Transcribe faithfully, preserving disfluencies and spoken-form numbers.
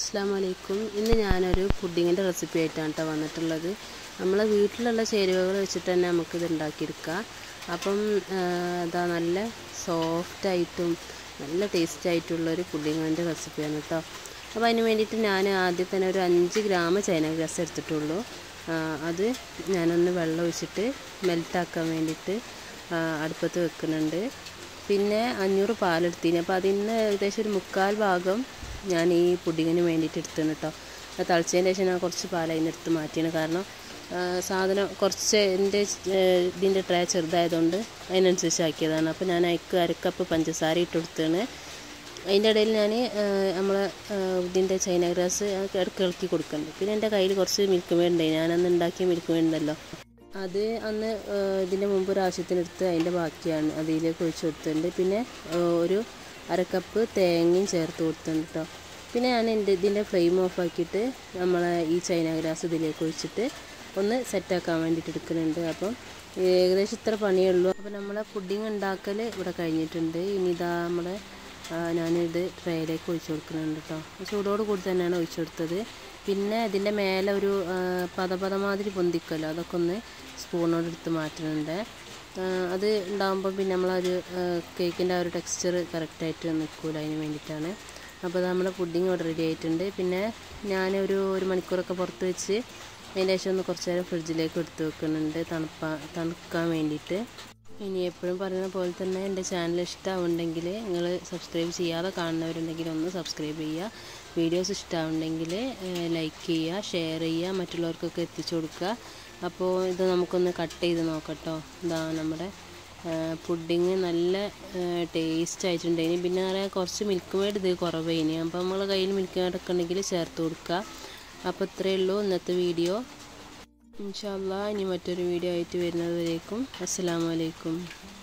അസ്സലാമലൈക്കും. ഇന്ന് ഞാനൊരു പുഡിങ്ങിൻ്റെ റെസിപ്പി ആയിട്ടാണ് കേട്ടോ വന്നിട്ടുള്ളത്. നമ്മളെ വീട്ടിലുള്ള ചേരുവകൾ വെച്ചിട്ട് തന്നെ നമുക്കിത് ഉണ്ടാക്കിയെടുക്കാം. അപ്പം ഇതാ നല്ല സോഫ്റ്റായിട്ടും നല്ല ടേസ്റ്റ് ആയിട്ടുള്ളൊരു പുഡിങ്ങിൻ്റെ റെസിപ്പിയാണ് കേട്ടോ. അപ്പോൾ അതിന് വേണ്ടിയിട്ട് ഞാൻ ആദ്യം തന്നെ ഒരു അഞ്ച് ഗ്രാം ചൈന ഗ്രാസ് എടുത്തിട്ടുള്ളൂ. അത് ഞാനൊന്ന് വെള്ളം ഒഴിച്ചിട്ട് മെൽറ്റാക്കാൻ വേണ്ടിയിട്ട് അടുപ്പത്ത് വെക്കുന്നുണ്ട്. പിന്നെ അഞ്ഞൂറ് പാലെടുത്തിന്. അപ്പോൾ അതിൽ നിന്ന് ഏകദേശം ഒരു മുക്കാൽ ഭാഗം ഞാൻ ഈ പുഡിങ്ങിന് വേണ്ടിയിട്ട് എടുത്തതാണ് കേട്ടോ. തിളച്ചതിന് ശേഷം ഞാൻ കുറച്ച് പാൽ അതിന് എടുത്ത് മാറ്റിയാണ്. കാരണം സാധനം കുറച്ച് എൻ്റെ ഇതിൻ്റെ ട്രേ ചെറുതായതുകൊണ്ട് അതിനനുസരിച്ച് ആക്കിയതാണ്. അപ്പോൾ ഞാൻ അതിക്ക് അരക്കപ്പ് പഞ്ചസാര ഇട്ട് കൊടുത്തതാണ്. അതിൻ്റെ ഇടയിൽ ഞാൻ നമ്മൾ ഇതിൻ്റെ ചൈന ഗ്രാസ് ഇടയ്ക്ക് ഇളക്കി കൊടുക്കുന്നുണ്ട്. പിന്നെ എൻ്റെ കയ്യിൽ കുറച്ച് മിൽക്ക് മേഡ് ഉണ്ടായി. ഞാനന്ന് ഉണ്ടാക്കിയ മിൽക്ക് മേഡ് ഉണ്ടല്ലോ, അത് അന്ന് ഇതിൻ്റെ മുമ്പ് ഒരു ആവശ്യത്തിനെടുത്ത് അതിൻ്റെ ബാക്കിയാണ് അതിലേക്ക് ഒഴിച്ച് കൊടുത്തിട്ടുണ്ട്. പിന്നെ ഒരു അരക്കപ്പ് തേങ്ങയും ചേർത്ത് കൊടുത്തിട്ടുണ്ട് കേട്ടോ. പിന്നെ ഞാൻ എൻ്റെ ഇതിൻ്റെ ഫ്ലെയിം ഓഫ് ആക്കിയിട്ട് നമ്മളെ ഈ ചൈന ഗ്രാസ് ഇതിലേക്ക് ഒഴിച്ചിട്ട് ഒന്ന് സെറ്റാക്കാൻ വേണ്ടിയിട്ട് എടുക്കുന്നുണ്ട്. അപ്പം ഏകദേശം ഇത്ര പണിയേ ഉള്ളൂ. അപ്പോൾ നമ്മളെ പുഡിങ് ഉണ്ടാക്കൽ ഇവിടെ കഴിഞ്ഞിട്ടുണ്ട്. ഇനി ഇതാ നമ്മുടെ ഞാനിത് ട്രേയിലേക്ക് ഒഴിച്ച് കൊടുക്കുന്നുണ്ട് കേട്ടോ. ചൂടോട് കൂടി തന്നെയാണ് ഒഴിച്ചു കൊടുത്തത്. പിന്നെ ഇതിൻ്റെ മേലെ ഒരു പതപത മാതിരി പൊന്തിക്കല്ലോ, അതൊക്കെ ഒന്ന് സ്പൂണോട് എടുത്ത് മാറ്റുന്നുണ്ട്. അത് ഉണ്ടാകുമ്പോൾ പിന്നെ നമ്മളൊരു കേക്കിൻ്റെ ആ ഒരു ടെക്സ്ചർ കറക്റ്റായിട്ട് നിൽക്കില്ല, അതിന് വേണ്ടിയിട്ടാണ്. അപ്പോൾ നമ്മുടെ പുഡിങ് ഇവിടെ റെഡി ആയിട്ടുണ്ട്. പിന്നെ ഞാനൊരു ഒരു മണിക്കൂറൊക്കെ പുറത്ത് വെച്ച് അതിൻ്റെ ശേഷം ഒന്ന് കുറച്ച് നേരം ഫ്രിഡ്ജിലേക്ക് എടുത്ത് വെക്കുന്നുണ്ട് തണുപ്പാ തണുക്കാൻ വേണ്ടിയിട്ട്. ഇനി എപ്പോഴും പറയുന്ന പോലെ തന്നെ എൻ്റെ ചാനൽ ഇഷ്ടമാവുണ്ടെങ്കിൽ നിങ്ങൾ സബ്സ്ക്രൈബ് ചെയ്യാതെ കാണുന്നവരുണ്ടെങ്കിൽ ഒന്ന് സബ്സ്ക്രൈബ് ചെയ്യുക. വീഡിയോസ് ഇഷ്ടമാവുണ്ടെങ്കിൽ ലൈക്ക് ചെയ്യുക, ഷെയർ ചെയ്യുക, മറ്റുള്ളവർക്കൊക്കെ എത്തിച്ചു കൊടുക്കുക. അപ്പോൾ ഇത് നമുക്കൊന്ന് കട്ട് ചെയ്ത് നോക്കട്ടോ. ഇതാ നമ്മുടെ പുഡിങ് നല്ല ടേസ്റ്റ് ആയിട്ടുണ്ട്. ഇനി പിന്നെ പറയാൻ കുറച്ച് മിൽക്ക് മേഡ് ഇത് കുറവേനി. അപ്പോൾ നമ്മളെ കയ്യിൽ മിൽക്ക് മേഡൊക്കെ ഉണ്ടെങ്കിൽ ചേർത്ത് കൊടുക്കുക. അപ്പോൾ ഇത്രയേ ഉള്ളൂ ഇന്നത്തെ വീഡിയോ. ഇൻഷാ അല്ലാഹ് ഇനി മറ്റൊരു വീഡിയോ ആയിട്ട് വരുന്നത് വരേക്കും അസ്സലാമു അലൈക്കും.